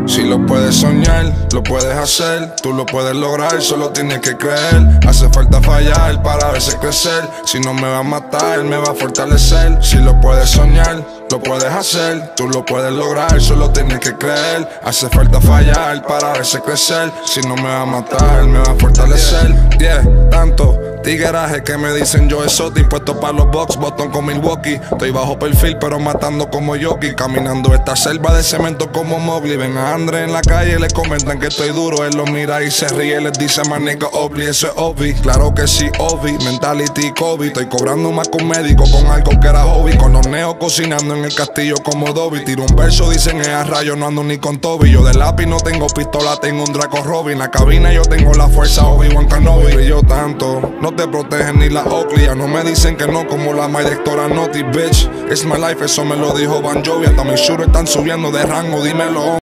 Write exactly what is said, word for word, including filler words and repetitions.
Si lo puedes soñar, lo puedes hacer. Tú lo puedes lograr, solo tienes que creer. Hace falta fallar para verse crecer. Si no me va a matar, me va a fortalecer. Si lo puedes soñar, lo puedes hacer. Tú lo puedes lograr, solo tienes que creer. Hace falta fallar para verse crecer. Si no me va a matar, me va a fortalecer. Yeah, tanto tigueraje que me dicen yo exotic, impuesto para los box, botón con Milwaukee. Estoy bajo perfil pero matando como Yoki, caminando esta selva de cemento como Mowgli. Ven a Andre en la calle, le comentan que estoy duro. Él lo mira y se ríe, les dice my nigga Obli, eso es obvi. Claro que sí, obvi, mentality Kobe. Estoy cobrando más que un médico con algo que era hobby. Con los neos cocinando en el castillo como Dobby. Tiro un verso, dicen es a rayo, no ando ni con Toby. Yo de lápiz no tengo pistola, tengo un Draco Robin. En la cabina yo tengo la fuerza Obi-Wan Kenobi. Y yo tanto, no te protegen ni la Oakley. Ya no me dicen que no como la directora Naughty, bitch. It's my life, eso me lo dijo Bon Jovi. Hasta mis shooters están subiendo de rango, dímelo.